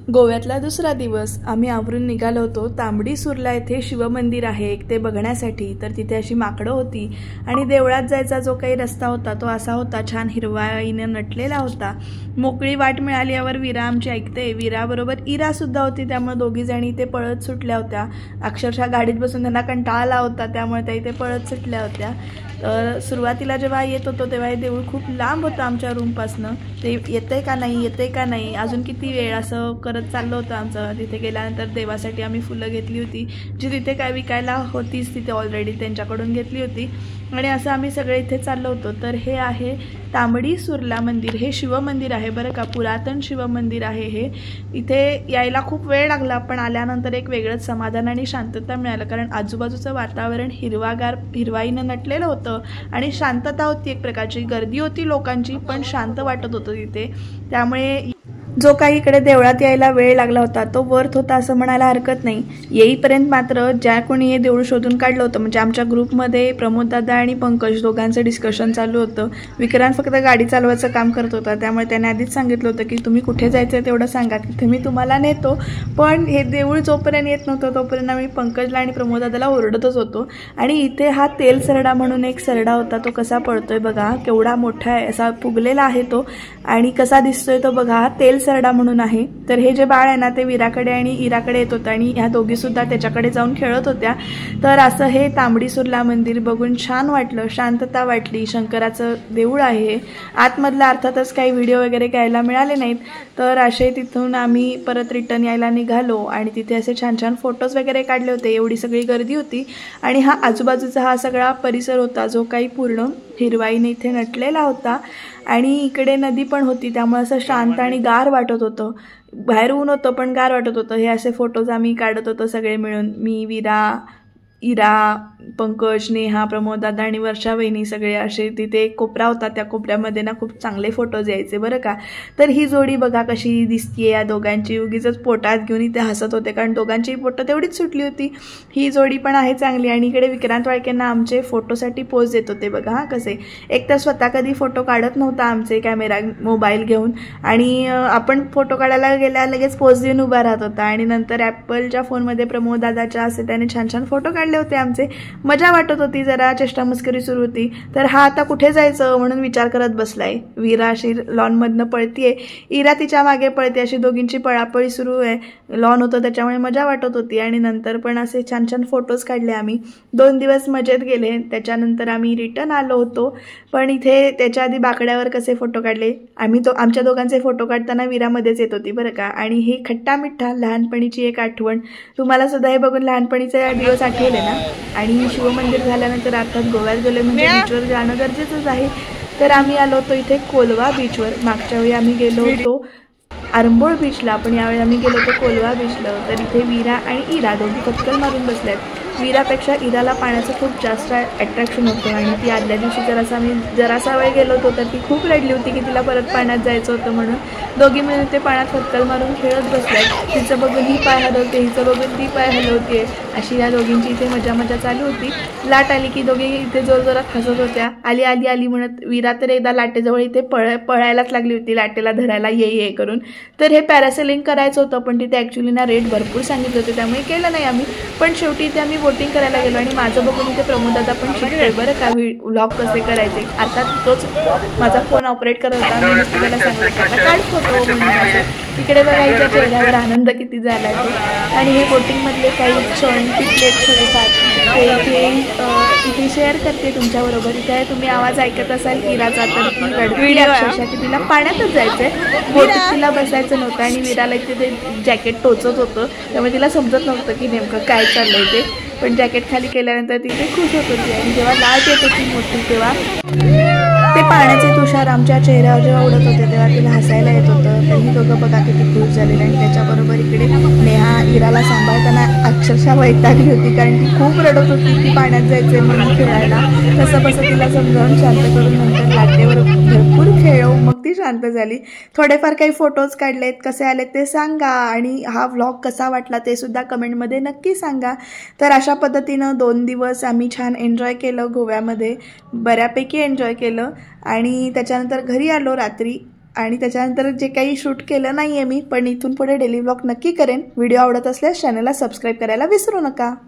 गोव्यातला दुसरा दिवस आम्ही आवरून निघालो होतो। तांबडी सुर्ला येथे शिवमंदिर आहे एक ते बघण्यासाठी। तर तिथे अशी माकडं होती आणि देवळात जायचा जो काही रस्ता होता तो असा होता, छान हिरवाईने नटलेला होता। मोकळी वाट मिळाल्यावर वीरा आमची ऐकते, वीराबरोबर इरा सुद्धा होती, त्यामुळे दोघी जणी ते पळत सुटल्या होत्या। अक्षरशः गाडीत बसून त्यांना कंटाळा आला होता, त्यामुळे त्या इथे पळत सुटल्या होत्या। तर सुरुवातीला जेव्हा येत होतो तेव्हा हे देऊळ खूप लांब होतं आमच्या रूमपासनं। ते येतंय का नाही येतंय का नाही अजून किती वेळ असं करत चाललं होतं आमचं। तिथे गेल्यानंतर देवासाठी आम्ही फुलं घेतली होती, जी तिथे काय विकायला होतीच तिथे ऑलरेडी, त्यांच्याकडून घेतली होती आणि असं आम्ही सगळे इथे चाललो होतो। तर हे आहे तांबडी सुर्ला मंदिर, हे शिवमंदिर आहे बरं का, पुरातन शिवमंदिर आहे हे। इथे यायला खूप वेळ लागला, पण आल्यानंतर एक वेगळंच समाधान आणि शांतता मिळालं, कारण आजूबाजूचं वातावरण हिरवाईनं नटलेलं होतं आणि शांतता होती, एक प्रकारची गर्दी होती लोकांची, पण शांत वाटत होतं तिथे। त्यामुळे जो काही इकडे देवळात यायला वेळ लागला होता तो वर्थ होता असं म्हणायला हरकत नाही। येईपर्यंत मात्र ज्या कोणी हे देऊळ शोधून काढलं होतं, म्हणजे आमच्या ग्रुपमध्ये प्रमोद दादा आणि पंकज दोघांचं डिस्कशन चालू होतं। विक्रांत फक्त गाडी चालवायचं काम करत होता, त्यामुळे त्याने आधीच सांगितलं होतं की तुम्ही कुठे जायचं तेवढं सांगा, तिथे मी तुम्हाला नेतो। पण हे देऊळ जोपर्यंत येत नव्हतं तोपर्यंत आम्ही पंकजला आणि प्रमोद दादाला ओरडतच होतो। आणि इथे हा तेल सरडा म्हणून एक सरडा होता, तो कसा पडतोय बघा, केवढा मोठा आहे, असा फुगलेला आहे तो, आणि कसा दिसतोय तो बघा, तेल सरडा म्हणून आहे। तर हे जे बाळ आहे ना ते वीराकडे आणि इराकडे येत होतं आणि ह्या दोघी सुद्धा त्याच्याकडे जाऊन खेळत होत्या। तर असं हे तांबडी सुर्ला मंदिर बघून छान वाटलं, शांतता वाटली। शंकराचं देऊळ आहे आतमधला, अर्थातच काही व्हिडिओ वगैरे घ्यायला मिळाले नाहीत। तर असे तिथून आम्ही परत रिटर्न यायला निघालो आणि तिथे असे छान छान फोटोज वगैरे काढले होते। एवढी सगळी गर्दी होती आणि हा आजूबाजूचा हा सगळा परिसर होता जो काही पूर्ण हिरवाईने इथे नटलेला होता आणि इकडे नदी पण होती, त्यामुळे असं शांत आणि गार वाटत होतं। बाहेर ऊन होतं पण गार वाटत होतं। हे असे फोटोज आम्ही काढत होतो सगळे मिळून, मी, वीरा, इरा, पंकज, नेहा, प्रमोद दादा आणि वर्षा वहिनी, सगळे असे। तिथे एक कोपरा होता, त्या कोपऱ्यामध्ये ना खूप चांगले फोटोज यायचे बरं का। तर ही जोडी बघा कशी दिसतीये, या दोघांची उगीच पोटात घेऊन इथे हसत होते, कारण दोघांची पोटं तेवढीच सुटली होती। ही जोडी पण आहे चांगली। आणि इकडे विक्रांत वाळकेंना आमचे फोटोसाठी पोज देत होते बघा, हा कसे। एक तर स्वतः कधी फोटो काढत नव्हता आमचे कॅमेरा मोबाईल घेऊन, आणि आपण फोटो काढायला गेल्या लगेच पोज देऊन उभा राहत होता। आणि नंतर ॲपलच्या फोनमध्ये प्रमोद दादाच्या असे त्याने छान छान फोटो काढले होते आमचे। मजा वाटत होती, जरा चेष्टा मस्करी सुरू होती। तर हा आता कुठे जायचं म्हणून विचार करत बसलाय। वीरा अशी लॉनमधनं पळतीये, इरा तिच्या मागे पळते, अशी दोघींची पळापळी सुरू आहे। लॉन होतं त्याच्यामुळे मजा वाटत होती। आणि नंतर पण असे छान छान फोटोज काढले आम्ही। 2 दिवस मजेत गेले। त्याच्यानंतर आम्ही रिटर्न आलो होतो, पण इथे त्याच्या आधी बाकड्यावर कसे फोटो काढले आम्ही, तो आमच्या दोघांचे फोटो काढताना वीरामध्येच येत होती बरं का। आणि ही खट्टा मिठ्ठा लहानपणीची एक आठवण, तुम्हाला सुद्धा हे बघून लहानपणीचे दिवस आठवले ना। आणि शिवमंदिर झाल्यानंतर अर्थात गोव्यात गेले म्हणजे बीचवर जाणं गरजेचंच आहे। तर आम्ही आलो होतो इथे कोलवा बीचवर। मागच्या वेळी आम्ही गेलो होतो आरंबोळ बीचला, पण यावेळी आम्ही गेलो होतो कोलवा बीचला। तर इथे वीरा आणि इरा दोघी पटकन मारून बसल्यात। वीरापेक्षा इराला पाण्याचं खूप जास्त अट्रॅक्शन होतं आणि ती आदल्या दिवशी जरासा वेळ गेलो होतो तर ती खूप रडली होती की तिला परत पाण्यात जायचं होतं म्हणून। दोघी मिळून ते पाण्यात फटकल मारून खेळत बसल्यात। तिचं बघून ही पाय हलवते, हिचं बघून ती पाय हलवते, अशी या दोघींची इथे मजा चालू होती। लाट आली की दोघी इथे जोरजोरात हसत होत्या। आली आली आली म्हणत वीरा तर एकदा लाटेजवळ इथे पळायलाच लागली होती, लाटेला धरायला ये करून। तर हे पॅरासेलिंग करायचं होतं, पण तिथे ॲक्च्युली ना रेट भरपूर सांगितले होते, त्यामुळे केलं नाही आम्ही। पण शेवटी इथे आम्ही बोटिंग करायला गेलो आणि माझं बघून इथे प्रमोद दादा पण शिकतोय बरं का व्लॉग कसे करायचे। अर्थात तोच माझा फोन ऑपरेट करत होता, मी त्याला सांगितलं काढ फोटो म्हणून। तिकडे बघायच्या चेहऱ्यावर आनंद किती झाला तो। आणि हे बोटिंगमधले काही क्षण तिथले थोडेफार ते इथे शेअर करते तुमच्याबरोबर। इथे तुम्ही आवाज ऐकत असाल इराचा, तर ती रडली अक्षरशः की तिला पाण्यातच जायचंय, बोटीत तिला बसायचं नव्हतं आणि वीराला ते जॅकेट टोचत होतं, त्यामुळे तिला समजत नव्हतं की नेमकं काय चाललंय ते। पण जॅकेट खाली केल्यानंतर ती खुश होत होती आणि जेव्हा लाट येत होती मोठी तेव्हा ते पाण्याचे तुषार आमच्या चेहऱ्यावर जेव्हा उडत होते तेव्हा तिला हसायला येत होतं। तर ही दोघं बघा किती खुश झालेले। आणि त्याच्याबरोबर इकडे नेहा इराला सांभाळताना अक्षरशः वैतागली होती, कारण ती खूप रडत होती की पाण्यात जायचंय म्हणून खेळायला। कसं बसं तिला समजावून शांत करून नंतर लाटेवर भरपूर खेळलो, मग ती शांत झाली। थोडेफार काही फोटोज काढलेत, कसे आलेत ते सांगा आणि हा व्लॉग कसा वाटला ते सुद्धा कमेंटमध्ये नक्की सांगा। तर अशा पद्धतीनं 2 दिवस आम्ही छान एन्जॉय केलं गोव्यामध्ये, बऱ्यापैकी एन्जॉय केलं। आणि त्याच्यानंतर घरी आलो रात्री आणि त्याच्यानंतर जे काही शूट केलं नाही आहे मी, पण इथून पुढे डेली व्लॉग नक्की करेन. व्हिडिओ आवडत असल्यास चॅनलला सबस्क्राईब करायला विसरू नका.